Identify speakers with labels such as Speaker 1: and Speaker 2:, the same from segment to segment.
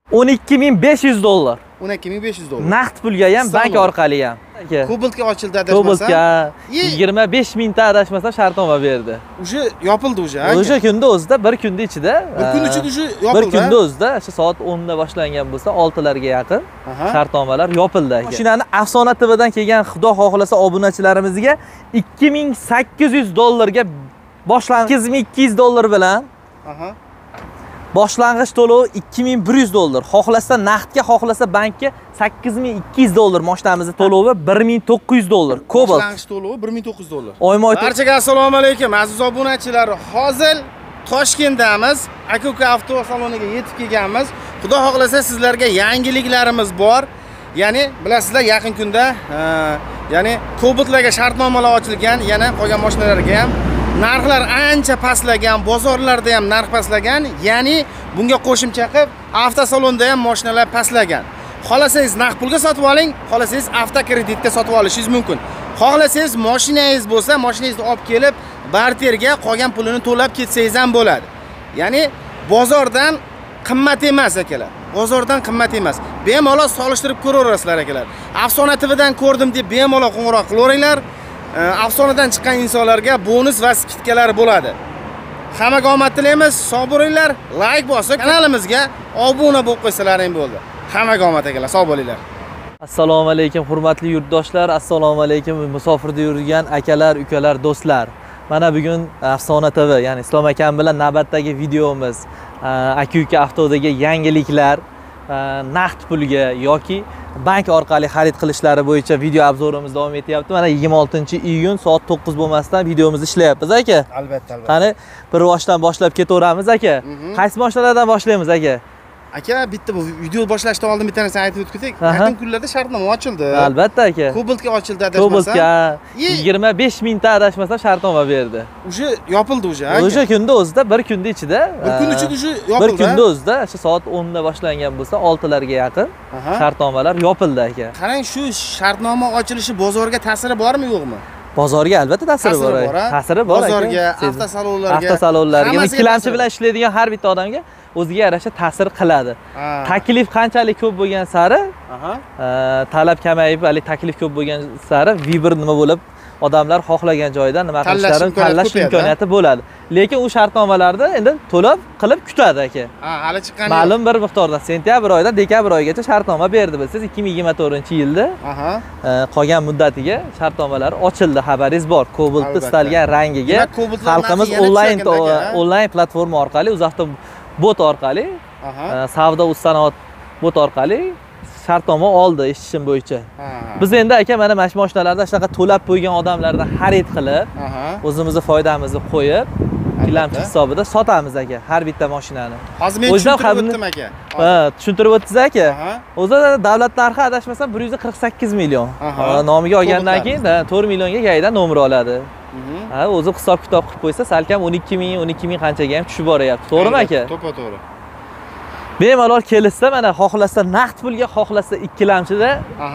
Speaker 1: 12.500 dollar.
Speaker 2: 12.500 dollar.
Speaker 1: Naqd pulga ham, bank orqali ham.
Speaker 2: Kobaltga ochildi adashmasam.
Speaker 1: Kobaltga 25 mingta adashmasam shartnoma berdi.
Speaker 2: Uje yopildi uje.
Speaker 1: O'sha kunda o'zida, bir kunda ichida.
Speaker 2: Bir kun ichida uje yopildi.
Speaker 1: Bir kunda o'zida, shu soat 10 da boshlangan bo'lsa, 6 larga yaqin shartnomalar yopildi. Mashinani Afsona TVdan kelgan Xudo xohlasa obunachilarimizga 2800 dollarga boshlang'ich 2200 dollar bilan boshlang'ich to'lov 2100 dollar. Xohlasa naqdga, xohlasa bankka 8200 dollar mashinamizning to'lovi 1900 dollar. Cobalt.
Speaker 2: Boshlang'ich to'lovi 1900 dollar.
Speaker 1: Oyma-oy.
Speaker 2: Barchaga assalomu alaykum aziz obunachilar. Hozir Toshkentdamiz. Aka avto saloniga yetib kelganmiz. Xudo xohlasa sizlarga yangiliklarimiz bor. Ya'ni bilasizlar, yaqin kunda ya'ni Cobaltlarga shartnomalar ochilgan, yana qolgan mashinalarga ham narxlar ancha pastlagan, bozorlarda ham narx pastlagan, ya'ni bunga qo'shimcha qilib avtosalonda ham mashinalar pastlagan. Xohlasangiz naqd pulga sotib oling, xohlasangiz avtokreditga sotib olishingiz mumkin. Xohlasangiz mashinangiz bo'lsa, mashinangizni olib kelib, barterga qolgan pulini to'lab ketsangiz ham bo'ladi. Ya'ni bozordan qimmat emas akalar. Bozordan qimmat emas. Bemalol solishtirib ko'raverasizlar akalar. Afsona TVdan ko'rdim deb bemalol qo'ng'iroq qilaveringlar. Afsonadan chiqqan insonlarga bonus va skidkalar bo'ladi. Hammaga omad tilaymiz, sog' bo'linglar, like bosib, kanalimizga obuna bo'lib qo'ysalaring bo'ldi. Hammaga omad akalar, sog' bo'linglar.
Speaker 1: Assalomu alaykum hurmatli yurtdoshlar, assalomu alaykum musofirda yurgan akalar, ukalar, do'stlar. Mana bugun Afsona TV, ya'ni Islom akam bilan navbatdagi videomiz, aka avtodagi yangiliklar, naqd pulga yoki bank orqali xarid qilishlari bo'yicha video obzorimiz davom etyapti. Mana 26-iyun soat 9 bo'lmasdan videomizni ishlayapmiz aka.
Speaker 2: Albatta, albatta.
Speaker 1: Qani bir boshdan boshlab ketaveramiz aka. Qaysi mashinalardan boshlaymiz aka?
Speaker 2: Aka, bitta bu video boshlashdan oldin bitta narsa aytib o'tdik. Yaqin kunlarda shartnoma ochildi.
Speaker 1: Albatta aka.
Speaker 2: Cobaltga ochildi adashmasam.
Speaker 1: Cobaltga 25 mingta adashmasam shartnoma berdi.
Speaker 2: Uje yopildi uje.
Speaker 1: O'sha kunda o'zida, bir kunda ichida.
Speaker 2: Bir kun ichida uje yopildi.
Speaker 1: Bir kunda o'zida, shu soat 10 da boshlangan bo'lsa, 6 larga yaqin shartnomalar yopildi aka.
Speaker 2: Qarang, shu shartnoma ochilishi bozorga ta'siri bormi, yo'qmi?
Speaker 1: Bozorga albatta ta'siri bor. Ta'siri bor.
Speaker 2: Bozorga, avtosalonlarga,
Speaker 1: avtosalonlarga, ikkilamchi bilan ishlaydigan har bitta odamga o'ziga yarasha ta'sir qiladi. Taklif qanchalik ko'p bo'lgan sari, talab kamayib, taklif ko'p bo'lgan sari vibr nima bo'lib, odamlar xohlagan joydan nima qilishlarini tanlash imkoniyati bo'ladi. Lekin u shartnomalarda endi to'lab qilib kutadi aka.
Speaker 2: Hali chiqqani
Speaker 1: ma'lum bir miqdorda sentyabr oyidan dekabr oyigacha shartnoma berdi siz 2024-yilda. Qolgan muddatiga shartnomalar ochildi, xabaringiz bor. Cobalt istalgan rangiga xalqimiz onlayn platforma orqali, UzAvto bot orqali, savdo-sanoat bot orqali shartnoma oldi eshitishim bo'yicha. Biz endi aka mana mashinalarda shunaqa to'lab qo'ygan odamlardan xarid qilib, o'zimizning foydamizni qo'yib, ikkilamchi hisobida sotamiz aka har bitta mashinani.
Speaker 2: Hozir men tushuntirib o'tdim aka.
Speaker 1: Tushuntirib o'tdingiz aka. O'zida davlat narxi adashmasam 148 million. Nomiga olgandan keyin 4 millionga gayidan nomer oladi. O'zi hisob-kitob qilib qo'ysa, salkam 12 ming qanchaga ham tushib boryapti. To'g'rimi aka?
Speaker 2: To'g'ri.
Speaker 1: Bemalol kelsa, mana xohlasa naqd pulga, xohlasa ikkilamchida,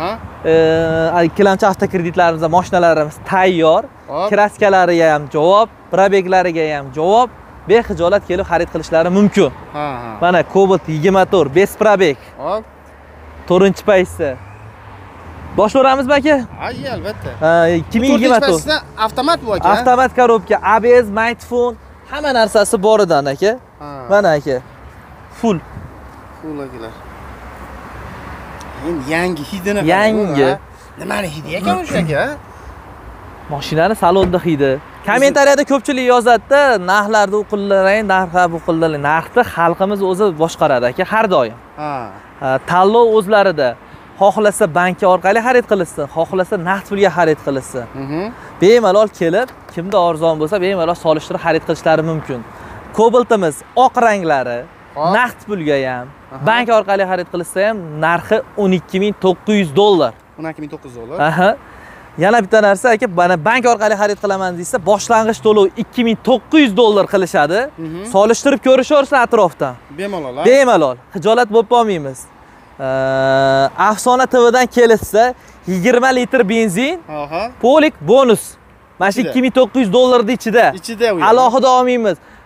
Speaker 1: ikkilamchi avtokreditlarimizda mashinalarimiz tayyor, kraskalariga ham javob, probeglariga ham javob, bexijolat kelib xarid qilishlari mumkin. Mana Cobalt 20 motor, 5 probeg. Hop. 4-paysi. Boshlayveramizmi aka?
Speaker 2: Albatta.
Speaker 1: 2020 motor.
Speaker 2: Avtomat bu aka.
Speaker 1: Avtomat korobka, ABS, mikrofon, hamma narsasi boridan aka. Mana aka. Full
Speaker 2: akalar. Endi yangi hidini
Speaker 1: yangi.
Speaker 2: Nimani hidi ekan o'sha aka?
Speaker 1: Mashinani salonda hidi. Kommentariyada ko'pchilik yozadi-da, narxlarni o'qillaring, narxlar bu qillaring. Narxni xalqimiz o'zi boshqaradi aka, har doim. Tanlov o'zlarida. Xohlasa bank orqali xarid qilsin, xohlasa naqd pulga xarid qilsin. Bemalol kelib, kimda arzon bo'lsa, bemalol solishtirib xarid qilishlari mumkin. Cobaltimiz oq ranglari, naqd pulga ham, bank orqali xarid qilsa ham narxi 12.900 dollar.
Speaker 2: 12.900 dollar.
Speaker 1: Yana bitta narsa aka, mana bank orqali xarid qilaman desa, boshlang'ich to'lov 2.900 dollar qilishadi. Solishtirib ko'rishaversin atrofdan.
Speaker 2: Bemalol.
Speaker 1: Bemalol. Hijolat bo'lib qolmaymiz. Afsona TVdan kelsa 20 litr benzin, polik bonus. Mana shu 2.900 dollarning ichida. Alohida olmaymiz.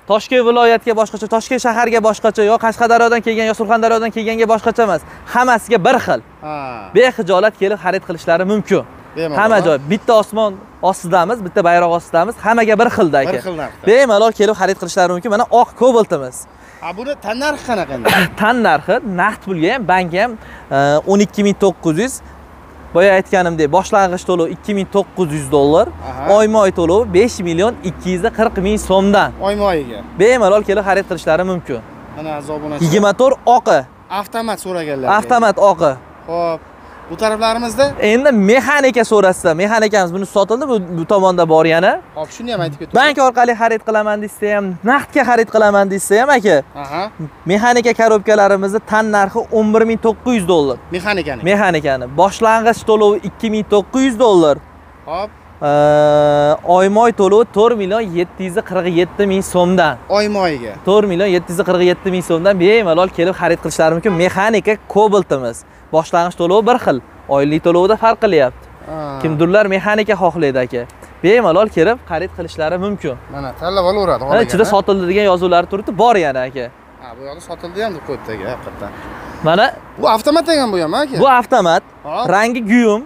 Speaker 1: Toshkent viloyatiga boshqacha, Toshkent shaharga boshqacha, yo Qashqadaryodan kelgan, yo Surxondaryodan kelganga boshqacha emas. Hammasiga bir xil. Bexijolat kelib xarid qilishlari mumkin. Hamma joy bitta osmon ostidamiz, bitta bayroq ostidamiz, hammaga bir xilda aka.
Speaker 2: Bir xil narxda.
Speaker 1: Bemalol kelib xarid qilishlari mumkin. Mana oq kobaltimiz.
Speaker 2: Buni tan narxi qanaqa endi?
Speaker 1: Tan narxi naqd pulga ham, bankga ham 12900. Boya aytganimdek, boshlang'ich to'lov 2900 dollar, oyma-oy to'lov 5.240.000 so'mdan.
Speaker 2: Oyma-oyiga.
Speaker 1: Bemalol kelib xarid qilishlari mumkin.
Speaker 2: Mana azobunachi.
Speaker 1: 2 motor oqi.
Speaker 2: Avtomat so'raganlar.
Speaker 1: Avtomat oqi.
Speaker 2: Xo'p. Bu taraflarimizda
Speaker 1: endi mexanika so'rasa, mexanikamiz buni sotildi, bu tomonda bor yana.
Speaker 2: Hop, shuni ham aytib o'tib.
Speaker 1: Bank orqali xarid qilaman desa ham, naqdga xarid qilaman desa ham aka. Mexanika korobkalarimizni tan narxi 11900 dollar. Mexanikani. Boshlang'ich to'lovi 2900 dollar.
Speaker 2: Hop.
Speaker 1: Oyma-oy to'lovi 4.747.000 so'mdan.
Speaker 2: Oyma-oyiga.
Speaker 1: 4.747.000 so'mdan bemalol kelib xarid qilishlari mumkin. Mexanika kobaltimiz. Boshlang'ich to'lovi bir xil, oylik to'lovida farq qilyapti. Kimdirlar mexanika xohlaydi aka. Bemalol kelib xarid qilishlari mumkin.
Speaker 2: Mana tanlab olaveradi hozir.
Speaker 1: Ichida sotildi degan yozuvlar turibdi, bor yana aka.
Speaker 2: Bu yoqda sotildi ham deb qo'yibdi aka, haqiqatan.
Speaker 1: Mana
Speaker 2: bu avtomat ekan bu ham aka.
Speaker 1: Bu avtomat. Rangi guyum.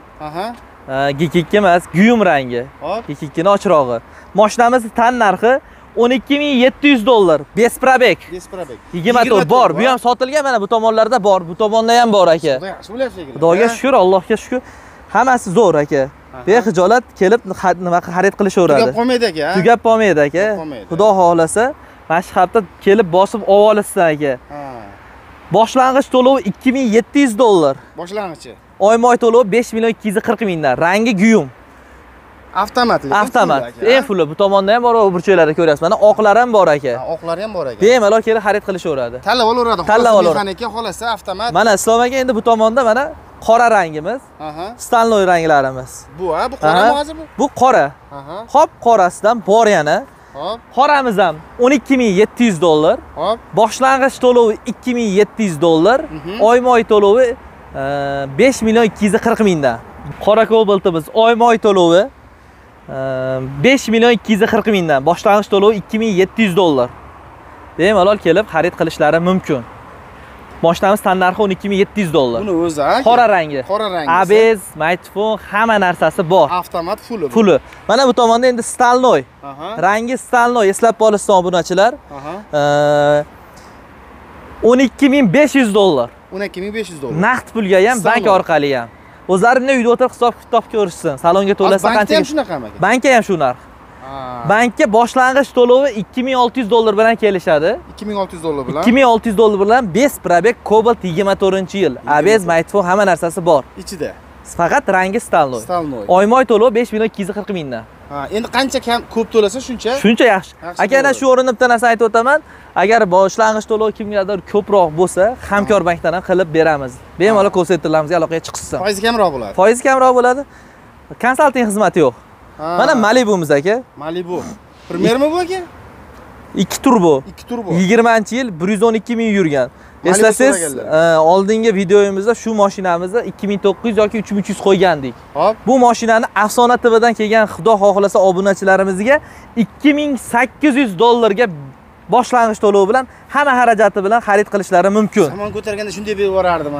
Speaker 1: G2 emas, guyum rangi. G2 ni ochrog'i. Mashinamiz tan narxi 12700 dollar. Besprabek. 20 motor bor. Bu ham sotilgan, mana bu tomonlarda bor. Bu tomonda ham bor aka. Xudoga shukr, Allohga shukr. Hammasi zo'r aka. Bexijolat kelib nima xarid qilishaveradi.
Speaker 2: Tugab qolmaydi aka.
Speaker 1: Tugab qolmaydi aka. Xudo xolasa, mana shu hafta kelib bosib olasiz aka. Boshlang'ich to'lovi 2700 dollar.
Speaker 2: Boshlang'ichi.
Speaker 1: Oyma-oy to'lovi 5.240.000 dan. Rangi guyum.
Speaker 2: Avtomat.
Speaker 1: Eng fulli bu tomonda ham bor, bu burchaklarda ko'ryapsiz. Mana oqlar ham bor aka.
Speaker 2: Oqlar ham bor aka.
Speaker 1: Bemalol kelib xarid qilishaveradi.
Speaker 2: Tanlab olaveradi. Mexanika xolasa avtomat.
Speaker 1: Mana Islom aka endi bu tomonda mana qora rangimiz. Stanloy ranglarimiz.
Speaker 2: Bu qorami hozir bu?
Speaker 1: Bu qora. Hop, qorasidan bor yana.
Speaker 2: Hop.
Speaker 1: Qoramiz ham 12700 dollar.
Speaker 2: Hop.
Speaker 1: Boshlang'ich to'lovi 2700 dollar. Oyma-oy to'lovi 5.240.000 dan. Qora kobaltimiz oyma-oy to'lovi 5.240.000 dan. Boshlang'ich to'lovi 2700 dollar. Bemalol kelib xarid qilishlari mumkin. Mashinamiz tan narxi 12700 dollar.
Speaker 2: Buni o'zi
Speaker 1: qora rangi. ABS, mikrofon, hamma narsasi bor.
Speaker 2: Avtomat fulli.
Speaker 1: Fulli. Mana bu tomonda endi Stalnoy. Rangi Stalnoy, eslab qolishsin obunachilar. 12500 dollar.
Speaker 2: 12500 dollar.
Speaker 1: Naqd pulga ham, bank orqali ham. O'zlarini uyda o'tirib hisob-kitob ko'rishsin. Salonga to'lasa qancha?
Speaker 2: Bankda ham shunaqami aka?
Speaker 1: Bankda ham shu narx. Bankka boshlang'ich to'lovi 2600 dollar bilan kelishadi.
Speaker 2: 2600 dollar bilan.
Speaker 1: 2600 dollar bilan Besprabek Cobalt 24-yil. ABS, mikrofon, hamma narsasi bor.
Speaker 2: Ichida.
Speaker 1: Faqat rangi Stalnoy. Oyma-oy to'lov 5.240.000 dan.
Speaker 2: Endi qancha ko'p to'lasa shuncha?
Speaker 1: Shuncha yaxshi. Aka, ana shu o'rinda bitta narsa aytib o'taman. Agar boshlang'ich to'lov kimgadir ko'proq bo'lsa, Hamkor bankdan ham qilib beramiz. Bemalol call centerlarimizga aloqaga chiqsin.
Speaker 2: Foiz kamroq bo'ladi.
Speaker 1: Foiz kamroq bo'ladi. Konsalting xizmati yo'q. Mana Malibu'miz aka.
Speaker 2: Malibu. Primermi bu aka?
Speaker 1: 2 turbo.
Speaker 2: 2 turbo.
Speaker 1: 20-yil 112 ming yurgan. Eslasangiz, oldingi videomizda shu mashinamizni 2900 yoki 3300 qo'ygandik.
Speaker 2: Hop.
Speaker 1: Bu mashinani Afsona TVdan kelgan Xudo xohlasa obunachilarimizga 2800 dollarga boshlang'ich to'lov bilan hamma xarajati bilan xarid qilishlari mumkin.
Speaker 2: Samon ko'targanda shunday berib yuborardim.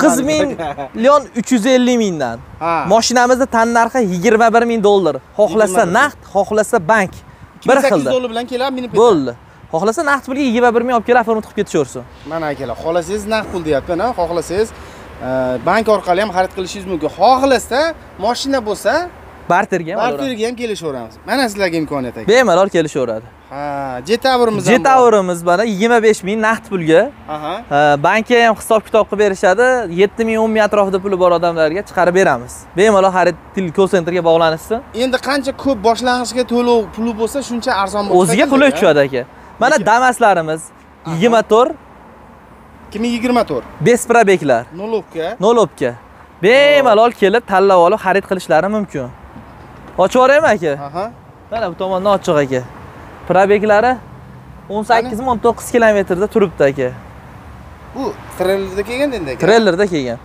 Speaker 1: 9.150.000 dan. Mashinamizning tan narxi 21.000 dollar. Xohlasa naqd, xohlasa bank. Bir xilda.
Speaker 2: 800 dollar bilan kelib minib ketadi.
Speaker 1: Bo'ldi. Xohlasa naqd pulga 21.000 olib kelib oformit qilib ketishaversin.
Speaker 2: Mana akalar, xohlasangiz naqd pul deyapman, xohlasangiz bank orqali ham xarid qilishingiz mumkin. Xohlasa mashina bo'lsa,
Speaker 1: barterga
Speaker 2: ham kelishaveramiz. Mana sizlarga imkoniyat aka.
Speaker 1: Bemalol kelishaveradi.
Speaker 2: Jetavrimiz ham.
Speaker 1: Jetavrimiz mana 25.000 naqd pulga. Bankka ham hisob-kitob qilib berishadi. 7.000 10.000 atrofida puli bor odamlarga chiqarib beramiz. Bemalol xarid call centerga bog'lanishsin.
Speaker 2: Endi qancha ko'p boshlang'ichga to'lov puli bo'lsa, shuncha arzon bo'ladi.
Speaker 1: O'ziga qulay tushadi aka. Mana Damaslarimiz 24
Speaker 2: 2024
Speaker 1: Besprabeklar. Nolobka. Bemalol kelib tanlab olib xarid qilishlari mumkin. Ochib yuboraymi aka? Mana bu tomondan ochiq aka. Probeklari 18-19 kilometrda turibdi aka.
Speaker 2: Bu treylerda kelganda endi aka.
Speaker 1: Treylerda kelgan.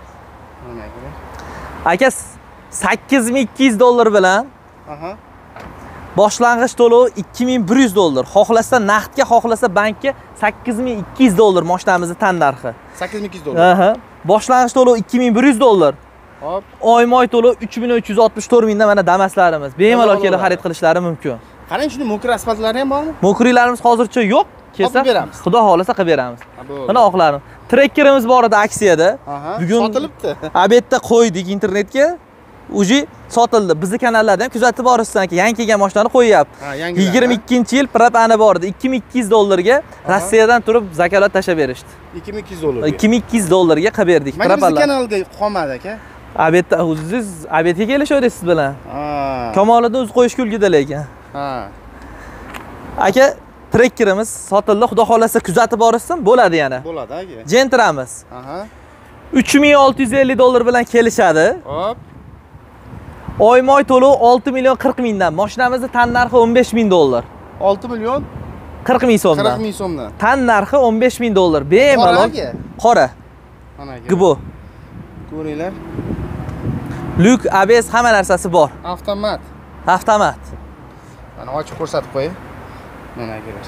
Speaker 1: Aka 8200 dollar bilan Boshlang'ich to'lov 2100 dollar. Xohlasa naqdga, xohlasa bankka 8200 dollar mashinamizning tan narxi.
Speaker 2: 8200 dollar.
Speaker 1: Aha. Boshlang'ich to'lov 2100 dollar.
Speaker 2: Hop.
Speaker 1: Oyma-oy to'lov 3364 mingdan mana Damaslarimiz. Bemalol kelib xarid qilishlari mumkin.
Speaker 2: Qarang, shuni mokri asfaltlari ham bormi?
Speaker 1: Mokrilarimiz hozircha yo'q. Kelsa
Speaker 2: beramiz.
Speaker 1: Xudo xolasa qilib beramiz. Mana oqlarim. Trekkerimiz bor edi aksiyada.
Speaker 2: Bugun sotilibdi.
Speaker 1: Obedda qo'ydik internetga. Uji sotildi. Bizning kanallarda ham kuzatib borishsan aka, yangi kelgan mashinani qo'yyapti. 22-yil propani bor edi. 2200 dollarga Rossiyadan turib zakalat tashab berishdi.
Speaker 2: 2200 dollarga.
Speaker 1: 2200 dollarga qilib berdik
Speaker 2: propanlar. Mana kanalga qolmadi aka.
Speaker 1: Obedda o'zingiz obedga kelishayapsiz siz bilan. Kamoliddin o'zi qo'yishga ulgida lekin. Aka, trekkerimiz sotildi. Xudo xolasa kuzatib borishsin, bo'ladi yana.
Speaker 2: Bo'ladi aka.
Speaker 1: Gentramiz. 3650 dollar bilan kelishadi.
Speaker 2: Hop.
Speaker 1: Oyma-oy to'lov 6 million 40 mingdan. Mashinamizning tan narxi 15 ming dollar.
Speaker 2: 6 million
Speaker 1: 40 ming so'mdan.
Speaker 2: 40 ming so'mdan.
Speaker 1: Tan narxi 15 ming dollar. Bemalol. Qora.
Speaker 2: Mana aka.
Speaker 1: Gibo.
Speaker 2: Ko'ringlar.
Speaker 1: Lyuk, ABS hamma narsasi bor.
Speaker 2: Avtomat.
Speaker 1: Avtomat.
Speaker 2: Mana ochib ko'rsatib qo'y. Mana akalar.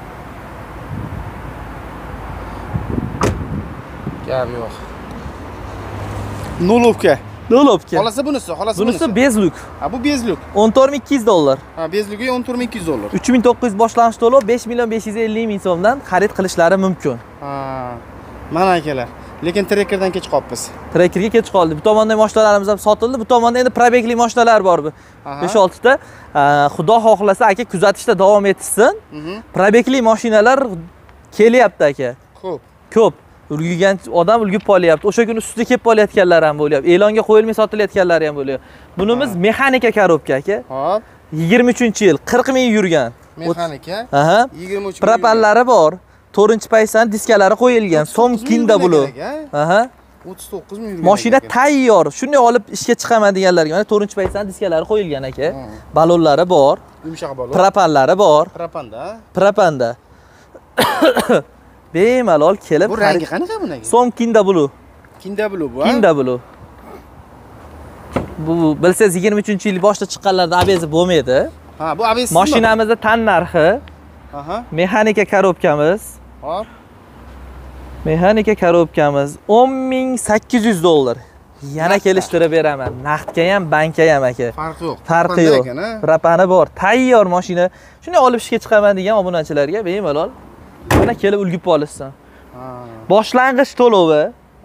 Speaker 2: Gap yo'q. Nulovka.
Speaker 1: Nulovka.
Speaker 2: Xolasa bunisi,
Speaker 1: Bunisi bezlyuk.
Speaker 2: Bu bezlyuk.
Speaker 1: 14200 dollar.
Speaker 2: Bezlyugi 14200 dollar.
Speaker 1: 3900 boshlang'ich to'lov 5 million 550 ming so'mdan xarid qilishlari mumkin.
Speaker 2: Mana akalar. Lekin trekkerdan kech qolibmiz.
Speaker 1: Trekkerga kech qoldi. Bu tomonda mashinalarimiz ham sotildi. Bu tomonda endi probegli mashinalar bor bu. 5-6 ta. Xudo xohlasa aka kuzatishda davom etsin. Probegli mashinalar kelyapti aka. Ko'p. Ulgurgan odam ulgib qolyapti. O'sha kuni ustida kelib qolayotganlar ham bo'lyapti. E'longa qo'yilmay sotilayotganlar ham bo'lyapti. Bunimiz mexanika korobka aka.
Speaker 2: Hop.
Speaker 1: 23-yil, 40 ming yurgan.
Speaker 2: Mexanika.
Speaker 1: 23 ming. Propanlari bor. 4-paysan diskalari qo'yilgan. Som kinda bulo.
Speaker 2: 39 ming yurgan.
Speaker 1: Mashina tayyor. Shunday olib ishga chiqaman deganlarga mana 4-paysan diskalari qo'yilgan aka. Balonlari bor.
Speaker 2: Yumshoq balon.
Speaker 1: Propanlari bor. Propanda. Bemalol kelib.
Speaker 2: Bu rangi qanaqa bunaga?
Speaker 1: Som kinda bulo.
Speaker 2: Kinda bulo bu.
Speaker 1: Kinda bulo. Bu bilsangiz 23-yil boshida chiqqanlarda ABS bo'lmaydi.
Speaker 2: Bu ABS.
Speaker 1: Mashinamizda tan narxi. Mexanika korobkamiz.
Speaker 2: Hop.
Speaker 1: Mexanika korobkamiz 10800 dollar. Yana kelishtirib beraman. Naqdga ham, bankka ham aka. Farqi yo'q. Propani bor. Tayyor mashina. Shunday olib ishga chiqaman degan obunachilarga bemalol mana kelib ulgib olishsin. Boshlang'ich to'lovi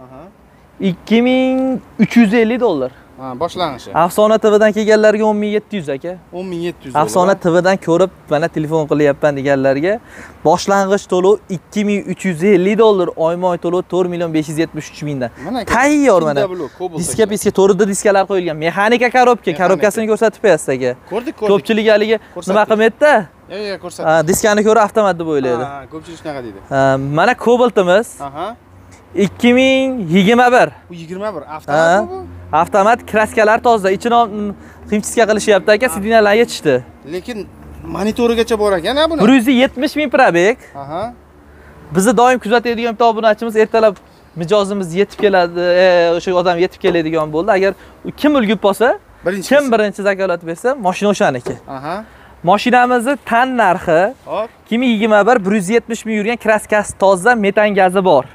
Speaker 1: 2350 dollar.
Speaker 2: Boshlang'ichi.
Speaker 1: Afsona TVdan kelganlarga 10700 aka.
Speaker 2: 10700
Speaker 1: Afsona TVdan ko'rib mana telefon qilyapman deganlarga boshlang'ich to'lov 2350 dollar, oyma-oy to'lov 4 million 573 mingdan. Tayyor mana. Diska to'rida diskalar qo'yilgan. Mexanika korobka, korobkasini ko'rsatib qo'yasiz aka.
Speaker 2: Ko'rdik.
Speaker 1: Ko'pchilik haligi nima qilmaydi-da?
Speaker 2: Yo'q, ko'rsatdi.
Speaker 1: Diskani ko'rib avtomat deb o'ylaydi.
Speaker 2: Ko'pchilik shunaqa deydi.
Speaker 1: Mana Cobaltimiz. 2021.
Speaker 2: Bu 21 avtomat bu.
Speaker 1: Avtomat, kraskalar toza, ichini ximchiska qilishyapti aka, sidinalar yetishdi.
Speaker 2: Lekin monitorigacha bor ekan buni.
Speaker 1: 170 ming probeg. Bizni doim kuzatadigan bitta obunachimiz ertalab mijozimiz yetib keladi, o'sha odam yetib keladigan bo'ldi. Agar kim ulgib qolsa, kim birinchi zakalat bersa, mashina o'shaniki. Mashinamizning tan narxi 2021 170 ming yurgan, kraskasi toza, metan gazi bor.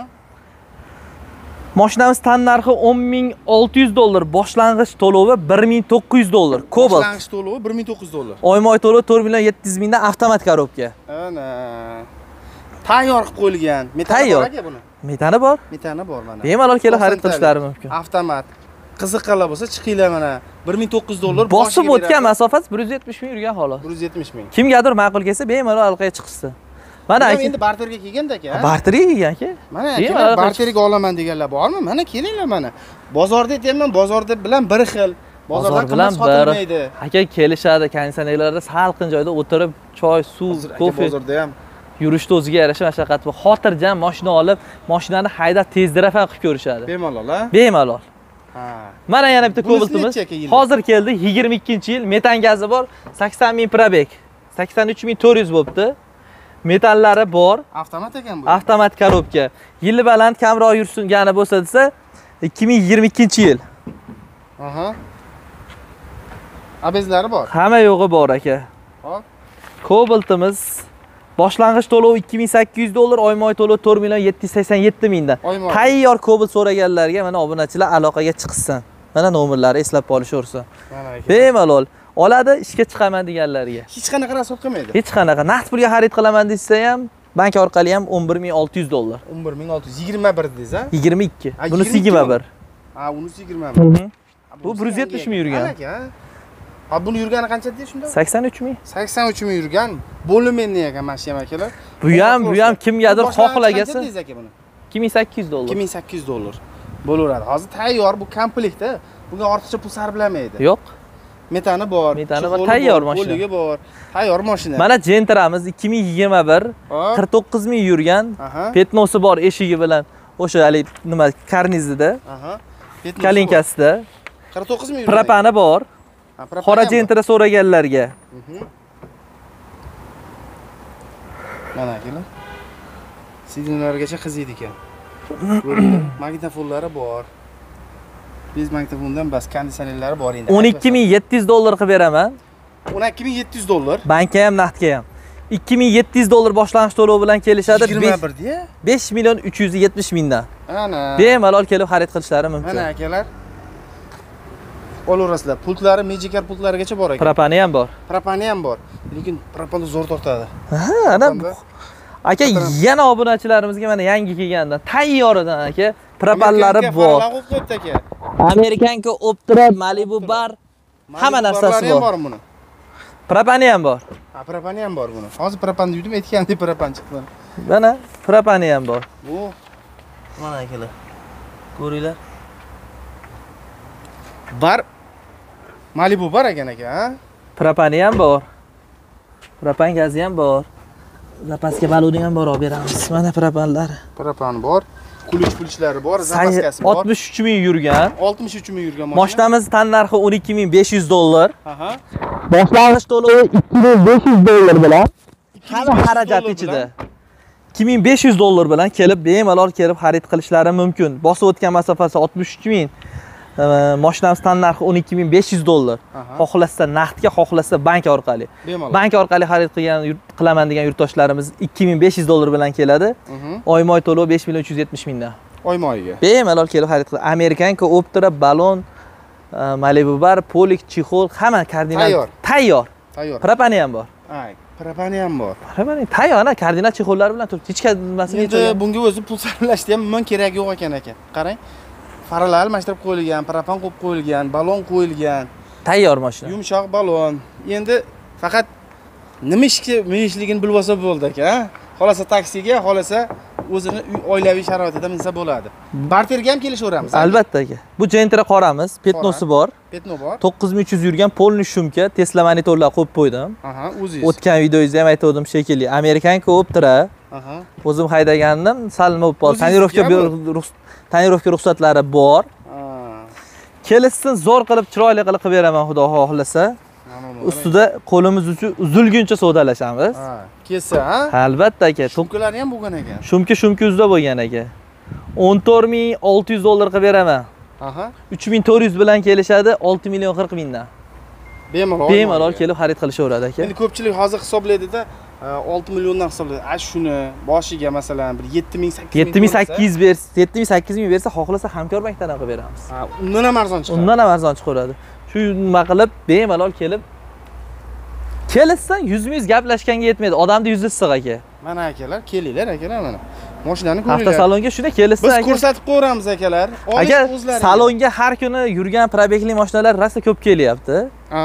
Speaker 1: Mashinamiz tan narxi 10600 dollar, boshlang'ich to'lovi 1900 dollar. Cobalt.
Speaker 2: Boshlang'ich to'lovi 1900 dollar.
Speaker 1: Oyma-oy to'lov 4 million 700 mingdan avtomat korobka.
Speaker 2: Ana. Tayyor qilib qo'yilgan. Metani bor aka buni.
Speaker 1: Metani bor?
Speaker 2: Metani bor mana.
Speaker 1: Bemalol kelib xarid qilishlari mumkin.
Speaker 2: Avtomat. Qiziqqanlar bo'lsa chiqinglar mana. 1900 dollar
Speaker 1: bosib o'tgan masofasi 170 ming yurgan xolos.
Speaker 2: 170 ming.
Speaker 1: Kimgadir ma'qul kelsa, bemalol aloqaga chiqsin. Mana
Speaker 2: endi barterga kelganda aka.
Speaker 1: Barterga kelgan-ki.
Speaker 2: Mana aka barterga olaman deganlar bormi? Mana kelinglar mana. Bozorda aytayman, bozorda bilan bir xil. Bozorda bilan sotilmaydi.
Speaker 1: Aka kelishadi, kondisionerlarda salqin joyda o'tirib, choy, suv, kofe.
Speaker 2: Bozorda ham
Speaker 1: yurishda o'ziga yarasha mashaqqat va xotirjam mashina olib, mashinani haydab tezdirab ham qilib ko'rishadi.
Speaker 2: Bemalol,
Speaker 1: Bemalol. Mana yana bitta Cobaltimiz. Hozir keldi, 22-yil, metan gazi bor, 80 ming probeg. 83400 bo'pti. Metallari bor.
Speaker 2: Avtomat ekan bu.
Speaker 1: Avtomat korobka. Yili baland kamroq yursingani bo'lsa desa 2022-yil.
Speaker 2: Abezlari bor.
Speaker 1: Hamma yo'g'i bor aka.
Speaker 2: Hop.
Speaker 1: Cobaltimiz boshlang'ich to'lov 2800 dollar, oyma-oy to'lov 4.787 mingdan. Tayyor Cobalt so'raganlarga mana obunachilar aloqaga chiqsin. Mana nomerlari eslab qolishaversin. Bemalol oladi, ishga chiqaman deganlarga.
Speaker 2: Hech qanaqa rasxod qilmaydi.
Speaker 1: Hech qanaqa naqd pulga xarid qilaman desa ham, bank orqali ham 11600 dollar.
Speaker 2: 11600, 21 dedingiz, ha?
Speaker 1: 22. Bunisi 21.
Speaker 2: Ha, unisi 21.
Speaker 1: Bu 170 ming yurgan.
Speaker 2: Ha, buni yurgani qancha deysiz shunda?
Speaker 1: 83 ming.
Speaker 2: 83 ming yurgan. Bo'limenni ekan mashina akalar.
Speaker 1: Bu ham kimgadir xohlagasa. 2800 dollar.
Speaker 2: 2800 dollar. Bo'laveradi. Hozir tayyor bu komplektda. Bunga ortiqcha pul sarflamaydi.
Speaker 1: Yo'q.
Speaker 2: Metani bor,
Speaker 1: tayyor mashina.
Speaker 2: Bo'liga bor. Tayyor mashina.
Speaker 1: Mana Gentra'miz 2021 49 ming yurgan. Petnosi bor eshigi bilan. O'sha hali nima karnizida. Kalinkasida.
Speaker 2: 49 ming yurgan.
Speaker 1: Propani bor. Qora Gentra so'raganlarga.
Speaker 2: Mana akalar. Sidinlargacha qiziydi ekan. Magnitofonlari bor. Biz magnitofondan bas konditsionerlari bor endi.
Speaker 1: 12700 dollar qilib beraman.
Speaker 2: 12700 dollar.
Speaker 1: Bankka ham, naqdga ham. 2700 dollar boshlang'ich to'lov bilan kelishadi.
Speaker 2: 21 diye.
Speaker 1: 5 million 370 mingdan.
Speaker 2: Ana.
Speaker 1: Bemalol kelib xarid qilishlari mumkin.
Speaker 2: Mana akalar. Olaverasizlar. Pultlari, Magicar pultlarigacha bor ekan.
Speaker 1: Propani ham bor.
Speaker 2: Propani ham bor. Lekin propani zo'r tortadi.
Speaker 1: Ha, ana. Aka, yana obunachilarimizga mana yangi kelgandan tayyoridan aka, propanlari bor. Amerikanka Optra, Malibu bar, hamma narsasi bor. Propani ham bor.
Speaker 2: Ha, propani ham bor buni. Hozir propanni yutib aytgandek propan chiqdi.
Speaker 1: Mana propani ham bor.
Speaker 2: Bu
Speaker 1: mana akalar. Ko'ringlar.
Speaker 2: Bar Malibu bar ekan aka, ha?
Speaker 1: Propani ham bor. Propan gazi ham bor. Zapaska baloni ham bor, olib beramiz. Mana propanlar.
Speaker 2: Propan bor. Kulich-pulichlari bor, zapaskasi bor.
Speaker 1: 63 ming yurgan.
Speaker 2: 63 ming yurgan mashina.
Speaker 1: Mashinamiz tan narxi 12500 dollar.
Speaker 2: Aha.
Speaker 1: Boshlang'ich to'lovi 2500 dollar bilan. Hamma xarajat ichida. 2500 dollar bilan kelib, bemalol kelib xarid qilishlari mumkin. Bosib o'tgan masofasi 63 ming. Mashinamiz tan narxi 12500 dollar. Xohlasa naqdga, xohlasa bank orqali. Bank orqali xarid qilaman degan yurtdoshlarimiz 2500 dollar bilan keladi. Oyma-oy to'lov 5 million 370 mingdan.
Speaker 2: Oyma-oyga.
Speaker 1: Bemalol kelib xarid qiladi. Amerikanka Optra, balon, Malibu bar, polik, chexol, hamma kardinal tayyor.
Speaker 2: Tayyor.
Speaker 1: Propani ham bor.
Speaker 2: Ay, propani ham bor.
Speaker 1: Propani tayyor, ana kardinal chexollar bilan turibdi. Hech nimasiga
Speaker 2: endi bunga o'zi pul sarflashni ham umuman kerak yo'q ekan aka. Qarang. Faralar almashtirib qo'yilgan, propan qo'yib qo'yilgan, balon qo'yilgan.
Speaker 1: Tayyor mashina.
Speaker 2: Yumshoq balon. Endi faqat nima ishga minishligini bilib olsa bo'ldi aka. Xolasa taksiga, xolasa o'zini oilaviy sharoitida minsa bo'ladi. Barterga ham kelishaveramiz.
Speaker 1: Albatta aka. Bu Gentra qoramiz, Petnosi bor.
Speaker 2: Petno bor.
Speaker 1: 9300 yurgan polni shumka, Tesla monitorlar qo'yib qo'ydim.
Speaker 2: Aha, o'zingiz.
Speaker 1: O'tgan videoyingizda ham aytgandim shekilli. Amerikanka Optra.
Speaker 2: Aha.
Speaker 1: O'zim haydagandim, salma bo'lib qoldi. Tonirovka ruxsatlari bor. Kelishsin, zo'r qilib, chiroyli qilib beraman, xudo xohlasa. Ustida qo'limiz uzilguncha savdolashamiz.
Speaker 2: Ha, kelsa, ha?
Speaker 1: Albatta aka.
Speaker 2: Shumkalari ham bo'lgan ekan.
Speaker 1: Shumka uzda bo'lgan aka. 14600 dollar qilib beraman.
Speaker 2: Aha.
Speaker 1: 3400 bilan kelishadi, 6 million 40 mingdan. Bemalol kelib xarid qilishaveradi aka.
Speaker 2: Endi ko'pchilik hozir hisoblaydida 6 milliondan hisoblaydi. Shuni boshiga masalan bir
Speaker 1: 7800 bersa, 7800 bersa, xohlasa hamkor bankdan qilib beramiz.
Speaker 2: Ha, undan ham arzon chiqadi.
Speaker 1: Undan ham arzon chiqaradi. Shu nima qilib bemalol kelib kelishsa 100 gaplashganga yetmaydi. Odamni yuzi issiq aka.
Speaker 2: Mana akalar, kelinglar akalar mana. Mashinani ko'ringlar.
Speaker 1: Avtosalonga shunda kelishsa
Speaker 2: biz ko'rsatib qo'yamiz akalar.
Speaker 1: Aka, salonga har kuni yurgan probegli mashinalar rosa ko'p kelyapti.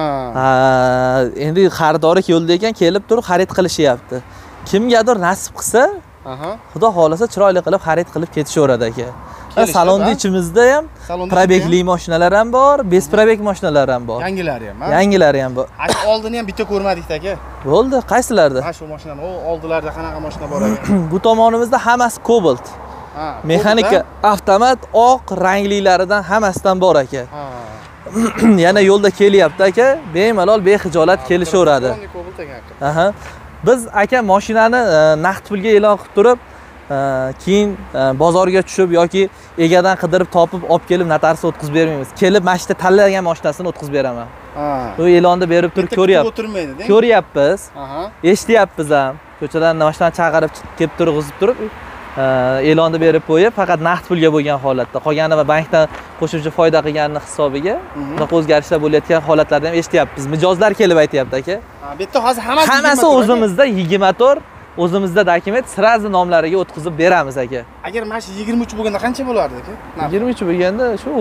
Speaker 1: Endi xaridori yo'lda ekan, kelib turib xarid qilishyapti. Kimgadir nasib qilsa, xudo xolasa chiroyli qilib xarid qilib ketishaveradi aka. Salonning ichimizda ham probegli mashinalar ham bor, bez probeg mashinalar ham bor.
Speaker 2: Yangilari ham, ha?
Speaker 1: Yangilari ham bor.
Speaker 2: Oldini ham bitta ko'rmadik aka.
Speaker 1: Bo'ldi, qaysilarda?
Speaker 2: Ha, shu mashinani, oldilarda qanaqa mashina bor ekan?
Speaker 1: Bu tomonimizda hammasi Cobalt. Mexanika, avtomat, oq ranglilaridan hammasidan bor aka. Yana yo'lda kelyapti aka, bemalol bexijolat kelishaveradi. Aha. Biz aka mashinani naqd pulga e'lon qilib turib, keyin bozorga tushib yoki egadan qidirib topib olib kelib notariusga o'tkazib bermaymiz. Kelib mana shu tanlagan mashinasini o'tkazib beraman. Bu e'londa berib turib ko'ryapmiz. Eshityapmiz ham. Ko'chadan mashinani chaqirib kelib turg'izib turib e'lonni berib qo'yib, faqat naqd pulga bo'lgan holatda. Qolgani va bankdan qo'shimcha foyda qilganini hisobiga bunaqa o'zgarishlar bo'layotgan holatlarni ham eshityapmiz. Mijozlar kelib aytyapti aka.
Speaker 2: Bu yerda hozir
Speaker 1: hammasi o'zimizda 24 o'zimizda dokument sirazi nomlariga o'tkazib beramiz aka.
Speaker 2: Agar mana shu 23 bo'lganda qancha bo'lardi aka?
Speaker 1: 23 bo'lganda shu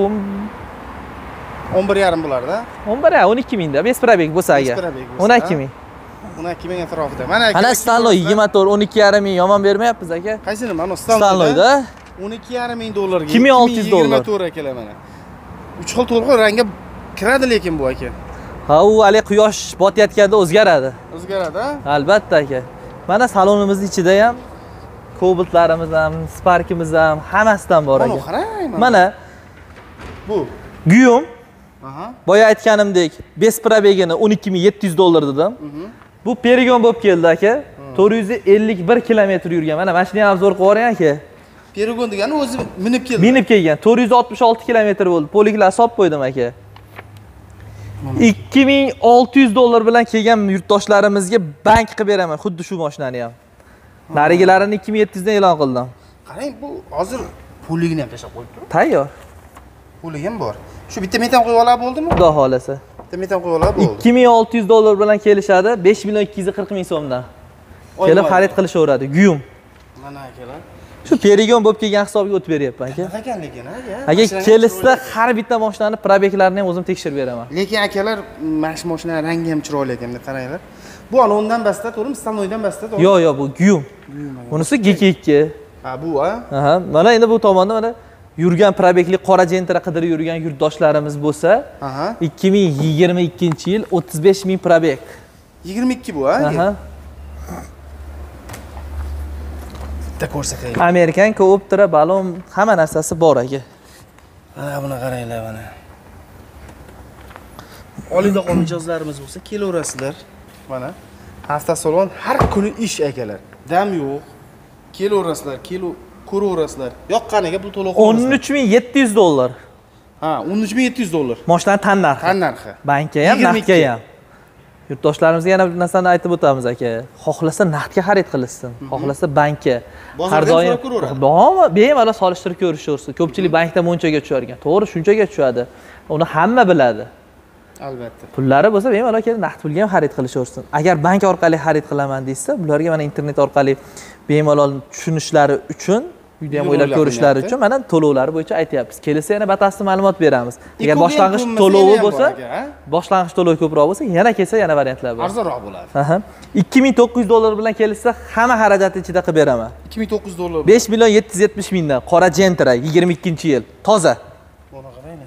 Speaker 2: 11,5 bo'lardi.
Speaker 1: 12 mingda, bes probeg bo'lsa agar. 12 ming.
Speaker 2: 12 ming atrofida. Mana
Speaker 1: ana Stanloy 24 12,5 ming yomon bermayapmiz aka.
Speaker 2: Qaysini? Mana
Speaker 1: Stanloyda
Speaker 2: 12,5 ming dollarga
Speaker 1: 2600 dollar.
Speaker 2: 24 akalar mana. 3 xil to'lqin rangga kiradi lekin bu aka.
Speaker 1: Ha, u hali quyosh botayotganda o'zgaradi.
Speaker 2: O'zgaradi, ha?
Speaker 1: Albatta aka. Mana salonimiz ichida ham Cobaltlarimiz ham, Sparkimiz ham hammasidan bor aka. Mana
Speaker 2: bu
Speaker 1: Guyum. Boya aytganimdek, bes probegini 12700 dollar dedim. Bu Perigon bo'lib keldi aka. 451 kilometr yurgan. Mana mashina ham obzor qilib yuboring aka.
Speaker 2: Perigon degani o'zi minib keldi.
Speaker 1: Minib kelgan. 466 kilometr bo'ldi. Poliklar hisob qo'ydim aka. 2600 dollar bilan kelgan yurtdoshlarimizga bank qilib beraman, xuddi shu mashinani ham. Narigilarini 2700 dan e'lon qildim.
Speaker 2: Qarang, bu hozir puligini ham tashab qo'yib turibdi.
Speaker 1: Tayyor.
Speaker 2: Puli ham bor. Shu bitta metan qo'yib olib bo'ldimi?
Speaker 1: Xudo xolasa.
Speaker 2: Bitta metan qo'yib olib bo'ldi.
Speaker 1: 2600 dollar bilan kelishadi, 5,240 ming so'mdan. Kelib xarid qilishaveradi. Guyum.
Speaker 2: Mana akalar.
Speaker 1: Shu Perigon bo'lib kelgan hisobga o'tib beryapman aka.
Speaker 2: Nima ekan lekin aka?
Speaker 1: Agar kelsa har bitta mashinani probeglarini ham o'zim tekshirib beraman.
Speaker 2: Lekin akalar, mana shu mashina rangi ham chiroyli ekan, qaranglar. Bu ana undan bastat, to'g'rimi? Stanoydan bastat.
Speaker 1: Yo'q, bu Guyum. Bunisi GK2.
Speaker 2: Ha, bu a?
Speaker 1: Aha, mana endi bu tomonda mana yurgan probegli qora Gentra qidirib yurgan yurtdoshlarimiz bo'lsa, 2022-yil 35 ming probeg.
Speaker 2: 22 bu a?
Speaker 1: Aha.
Speaker 2: Bitta ko'rsataylik.
Speaker 1: Amerikan Cooptera balon hamma narsasi bor aka.
Speaker 2: Mana buni qaranglar mana. Oliygoh mijozlarimiz bo'lsa, kelaverasizlar. Mana hafta salon har kuni ish akalar. Dam yo'q. Kelaverasizlar, ko'raverasizlar. Yoqqaniga pul to'lab qo'yasiz.
Speaker 1: 13700 dollar.
Speaker 2: Ha, 13700 dollar.
Speaker 1: Mashinaning tan narxi.
Speaker 2: Tan narxi.
Speaker 1: Bankka ham, naqdga ham. Yurtdoshlarimizga yana bir narsani aytib o'tamiz aka. Xohlasa naqdga xarid qilsin, xohlasa bankka. Har doim bemalol solishtirib ko'rishaversin. Ko'pchilik bankda munchaga tushar ekan. To'g'ri, shunchaga tushadi. Uni hamma biladi.
Speaker 2: Albatta.
Speaker 1: Pullari bo'lsa bemalol kelib naqd pulga ham xarid qilishaversin. Agar bank orqali xarid qilaman desa, bularga mana internet orqali bemalol tushunishlari uchun, uyda ham o'ylab ko'rishlari uchun mana to'lovlari bo'yicha aytyapmiz. Kelsa yana batafsil ma'lumot beramiz. Agar boshlang'ich to'lovi bo'lsa, boshlang'ich to'lovi ko'proq bo'lsa, yana kelsa yana variantlar bor.
Speaker 2: Arzonroq bo'ladi.
Speaker 1: Aha. 2900 dollar bilan kelsa, hamma xarajatni ichida qilib beraman.
Speaker 2: 2900 dollar.
Speaker 1: 5,770 mingdan qora Gentra 22-yil, toza.
Speaker 2: Buni qaranglar.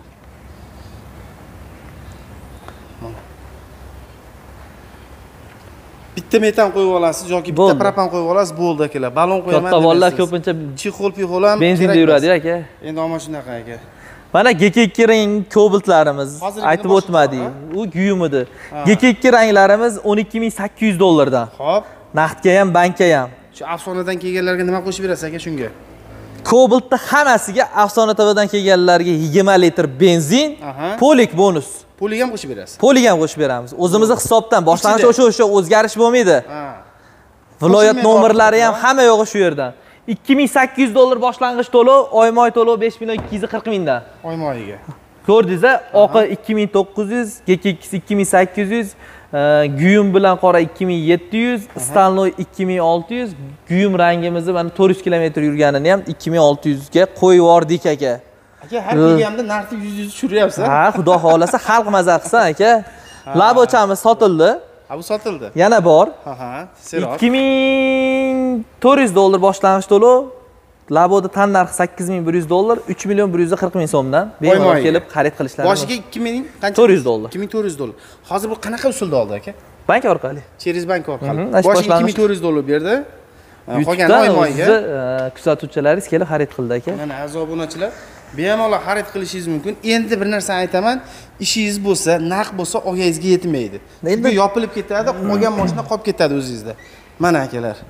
Speaker 2: Bitta metan qo'yib olasiz yoki bitta propan qo'yib olasiz, bo'ldi akalar. Balon qo'yaman.
Speaker 1: Katta bolalar ko'pincha
Speaker 2: chixol pixol ham
Speaker 1: benzinda yuradi aka.
Speaker 2: Endi mana shunaqa aka.
Speaker 1: Mana GK2 rang Cobaltlarimiz aytib o'tmadik. U Guyum edi. GK2 ranglarimiz 12800 dollardan.
Speaker 2: Xo'p.
Speaker 1: Naqdga ham, bankka ham.
Speaker 2: Shu afsonadan kelganlarga nima qo'shib berasiz aka shunga?
Speaker 1: Cobaltda hammasiga Afsona TVdan kelganlarga 20 litr benzin, polik bonus.
Speaker 2: Polig ham qo'shib berasiz.
Speaker 1: Polig ham qo'shib beramiz. O'zimizning hisobdan boshlang'ich o'sha o'zgarish bo'lmaydi. Viloyat nomerlari ham hamma yo'g'i shu yerdan. 2800 dollar boshlang'ich to'lov, oyma-oy to'lov 5,240 mingdan.
Speaker 2: Oyma-oyiga.
Speaker 1: Ko'rdingiz-a? Oqi 2900, GK2 2800, Guyum bilan qora 2700, Stanloy 2600, Guyum rangimizni mana 400 kilometr yurganini ham 2600 ga qo'yib yubordik aka.
Speaker 2: Aka, har kelganda narxni 100 tushiryapsiz.
Speaker 1: Ha, xudo xolasa xalq maza qilsa aka. Labochamiz sotildi.
Speaker 2: Ha, bu sotildi.
Speaker 1: Yana bor.
Speaker 2: Ha, seroq.
Speaker 1: 2400 dollar boshlang'ich to'lov. Laboda tan narxi 8100 dollar, 3,140 ming so'mdan bemalol kelib xarid qilishlari.
Speaker 2: Boshiga 2000 qancha?
Speaker 1: 400 dollar.
Speaker 2: 2400 dollar. Hozir bu qanaqa usulda oldi aka?
Speaker 1: Bank orqali.
Speaker 2: Cheris bank orqali. Boshiga 2400 dollar berdi. Qolgani oyma-oyga
Speaker 1: kuzatuvchilaringiz kelib xarid qildi aka.
Speaker 2: Mana aziz obunachilar, bemalol xarid qilishingiz mumkin. Endi bir narsa aytaman, ishingiz bo'lsa, naq bo'lsa og'ayingizga yetmaydi. Chunki yopilib ketadi, qolgan mashina qolib ketadi o'zingizda. Mana akalar.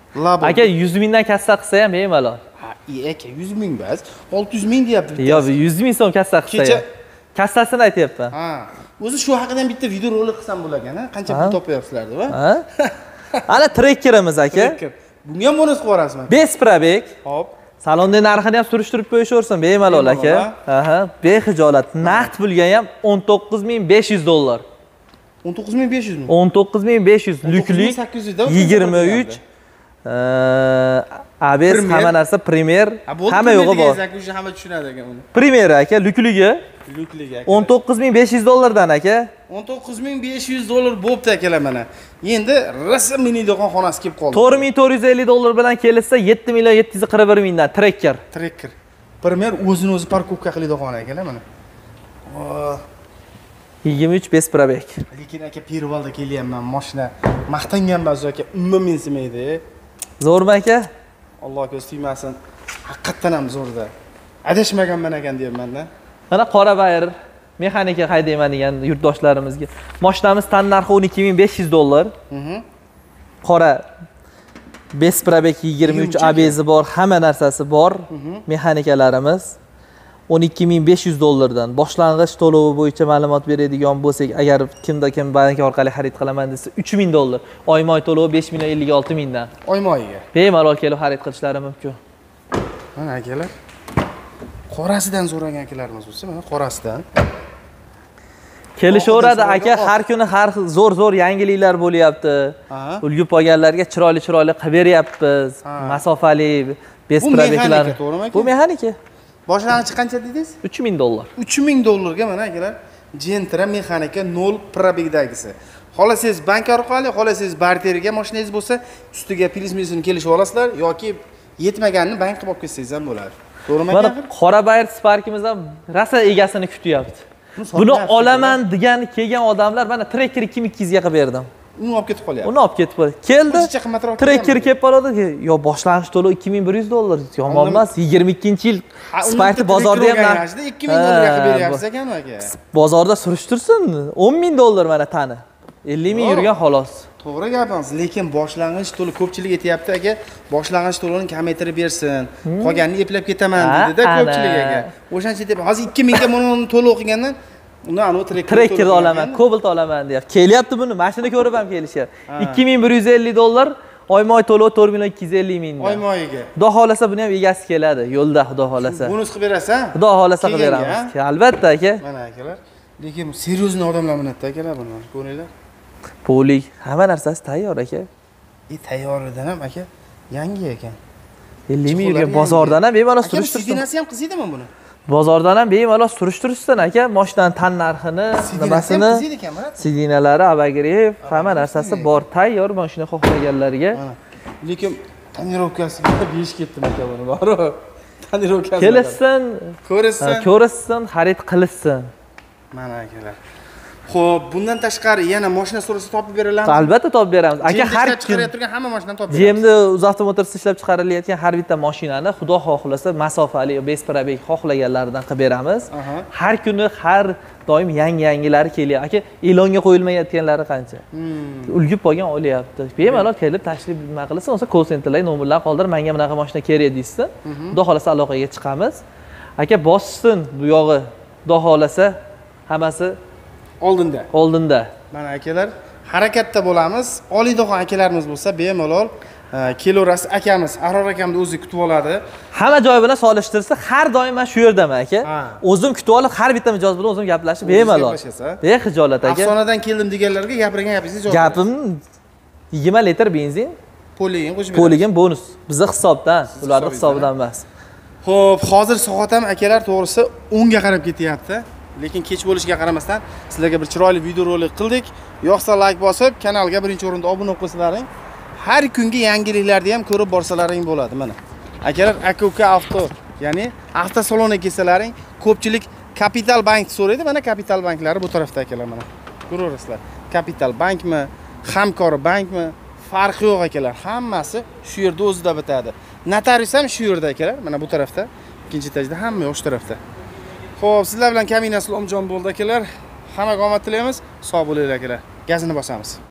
Speaker 1: Aka 100 mingdan kassa qilsa ham bemalol.
Speaker 2: Ha, aka 100 ming bas, 600 ming deyapti.
Speaker 1: Yo'q, 100 ming so'm kassa qilsa ham. Kassasini aytyapman.
Speaker 2: Ha. O'zi shu haqida ham bitta video rolik qilsam bo'lagan-a? Qancha pul topyapsizlar deb,
Speaker 1: ha? Ana trekkerimiz aka.
Speaker 2: Bunga ham bonus qilib yuborasizmi?
Speaker 1: Bez probek.
Speaker 2: Hop.
Speaker 1: Salonda narxini ham surishtirib qo'yishaversin, bemalol aka. Aha, bexijolat. Naqd pulga ham $19,500.
Speaker 2: 19,500 mi?
Speaker 1: 19,500 luklik 23 ABS hamma narsa Premier hamma yo'g'i bor.
Speaker 2: Hamma tushunadi ekan uni.
Speaker 1: Premier aka, lukligi.
Speaker 2: Lukligi aka.
Speaker 1: $19,500 aka.
Speaker 2: $19,500 bo'pti akalar mana. Endi rasm mini do'kon xonasi kelib qoldi.
Speaker 1: $4,450 bilan kelsa 7,741 mingdan trekker.
Speaker 2: Trekker. Premier o'zini o'zi parkovka qiladi do'kon akalar mana.
Speaker 1: 23 bez probek.
Speaker 2: Lekin aka Pervalda kelyapman, mashina maqtanganman aka, umuman mensimaydi.
Speaker 1: Zo'rmi aka?
Speaker 2: Alloh ko'z tegmasin. Haqiqatan ham zo'rda. Adashmaganman ekan deyapman-da.
Speaker 1: Mana qora bayir mexanika haydayman degan yurtdoshlarimizga. Mashinamiz tan narxi $12,500. Qora bez probek 23 ABS bor, hamma narsasi bor. Mexanikalarimiz $12,500 dan boshlang'ich to'lovi bo'yicha ma'lumot beradigan bo'lsak, agar kimda kim bank orqali xarid qilaman desa $3,000, oyma-oy to'lovi $5,56 mingdan.
Speaker 2: Oyma-oyga.
Speaker 1: Bemalol kelib xarid qilishlari mumkin.
Speaker 2: Mana akalar. Qorasidan so'ragan akalarimiz bo'lsa, mana qorasidan.
Speaker 1: Kelishaveradi aka, har kuni har zo'r yangiliklar bo'lyapti. Ulgib olganlarga chiroyli qilib beryapmiz. Masofali bez probeklar. Bu mexanika.
Speaker 2: Boshlang'ich qancha dedingiz?
Speaker 1: $3,000.
Speaker 2: $3,000 ga mana akalar Gentra mexanika 0 probekdagisi. Xolasangiz bank orqali, xolasangiz barterga mashinangiz bo'lsa, ustiga plismesini kelishib olasizlar yoki yetmaganini bank qilib olib kelsangiz ham bo'ladi. To'g'rimi aka?
Speaker 1: Mana qora bayir Sparkimiz ham rasa egasini kutyapti. Buni olaman degan kelgan odamlar mana trekker 2200 ga qilib berdim.
Speaker 2: Uni olib ketib qolyapti.
Speaker 1: Uni olib ketib qo'ydi. Keldi. Trekker kelib qoladi. Yo boshlang'ich to'lov $2,100. Yomon emas. 22-yil Spark bozorda ham
Speaker 2: $2,000 qilib beryapsiz ekan aka.
Speaker 1: Bozorda surishtirsin. $10,000 mana tani. 50 ming yurgan xolos.
Speaker 2: To'g'ri gapingiz, lekin boshlang'ich to'lov ko'pchilik aytayapti aka, boshlang'ich to'lovni kamaytirib bersin. Qolganini eplab ketaman dedi-da ko'pchilik aka. O'shancha deb hozir 2000 ga mana to'lov qilgandan uni anu
Speaker 1: trekker olaman, Cobalt olaman deyapti. Kelyapti buni, mashina ko'rib ham kelishyapti. $2,150, oyma-oy to'lov $4,250 ming.
Speaker 2: Oyma-oyiga.
Speaker 1: Xudo xolasa buni ham egasi keladi, yo'lda xudo xolasa.
Speaker 2: Bonus qilib berasiz?
Speaker 1: Xudo xolasa qilib beramiz. Albatta aka.
Speaker 2: Mana akalar. Lekin seryozni odamlar minatdi akalar buni. Ko'ringlar.
Speaker 1: Polik, hamma narsasi tayyor aka.
Speaker 2: Tayyoridan ham aka, yangi ekan.
Speaker 1: 50 ming yurgan bozordan ham bemalol surishtirsin.
Speaker 2: Sidinasi ham qiziydimi buni?
Speaker 1: Bozordan ham bemalol surishtirsin aka, mashinaning tan narxini, nimasini, sidinalari, abagrev, hamma narsasi bor, tayyor mashina xohlaganlarga.
Speaker 2: Lekin tonirovkasiga besh ketdim aka buni, bor-ku. Tonirovkasi.
Speaker 1: Kelsin, ko'rsin, xarid qilsin.
Speaker 2: Mana akalar. Xo'p, bundan tashqari yana mashina so'rasa topib beralamizmi?
Speaker 1: Albatta topib beramiz. Aka har
Speaker 2: chiqarib turgan hamma mashinani topib beramiz.
Speaker 1: GMda UzAuto Motors ishlab chiqarilayotgan har bitta mashinani Xudo xohlasa masofali bez probek xohlaganlaridan qilib beramiz. Har kuni har doim yangi-yangilari kelyapti. Aka, e'longa qo'yilmayotganlari qancha? Ulgib qolgan olyapti. Bemalol kelib tashrif nima qilsa, o'sha call centerlar nomerlarni qoldirib, menga bunaqa mashina kerak deysiz. Xudo xohlasa aloqaga chiqamiz. Aka, bossin bu yog'i. Xudo xohlasa hammasi oldinda.
Speaker 2: Mana akalar, harakatda bo'lamiz. Oliydo'xon akalarimiz bo'lsa, bemalol kelaverasiz. Akamiz, Ahror akamni o'zi kutib oladi.
Speaker 1: Hamma joy bilan solishtirsa, har doim men shu yerdaman aka. O'zim kutib olib, har bitta mijoz bilan o'zim gaplashib bemalol. Bexijolat aka.
Speaker 2: Afsonadan keldim deganlarga gapirgan gapingiz javob.
Speaker 1: Gapim 20 litr benzin,
Speaker 2: poligin qo'shib beramiz.
Speaker 1: Poligin bonus. Bizning hisobdan, ularning hisobidan emas.
Speaker 2: Xo'p, hozir soat ham akalar to'g'risi 10 ga qarab ketyapti. Lekin kech bo'lishiga qaramasdan sizlarga bir chiroyli video rolik qildik. Yo'qsa like bosib, kanalga birinchi o'rinda obuna bo'lib qo'ysalaring, har kungi yangiliklarni ham ko'rib borsalaring bo'ladi. Mana. Akalar, Akuka Avto, ya'ni avtosalonga kelsalaring, ko'pchilik Kapital Bank so'raydi. Mana Kapital banklari bu tarafda akalar mana. Ko'rasizlar. Kapital Bankmi, Hamkor Bankmi, farqi yo'q akalar. Hammasi shu yerda o'zida bitadi. Notarius ham shu yerda akalar, mana bu tarafda. Ikkinchi etajda hamma yo'q shu tarafda. Xo'p, sizlar bilan Kamina Islomjon bo'ldi akalar. Hammaga omad tilaymiz. Sog' bo'linglar akalar. Gazini bosamiz.